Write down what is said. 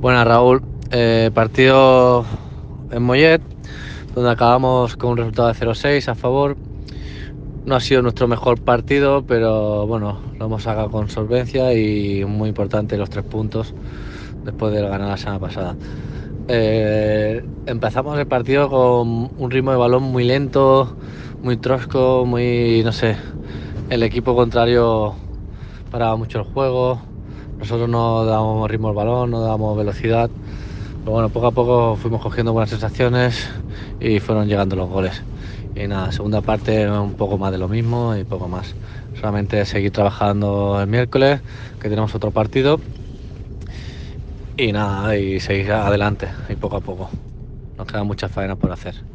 Buenas, Raúl. Partido en Mollet, donde acabamos con un resultado de 0-6 a favor. No ha sido nuestro mejor partido, pero bueno, lo hemos sacado con solvencia y muy importante los 3 puntos después de ganar la semana pasada. Empezamos el partido con un ritmo de balón muy lento, muy trosco, no sé. El equipo contrario paraba mucho el juego. Nosotros no dábamos ritmo al balón, no dábamos velocidad. Pero bueno, poco a poco fuimos cogiendo buenas sensaciones y fueron llegando los goles. Y nada, segunda parte un poco más de lo mismo y poco más. Solamente seguir trabajando el miércoles, que tenemos otro partido. Y nada, y seguir adelante y poco a poco. Nos quedan muchas faenas por hacer.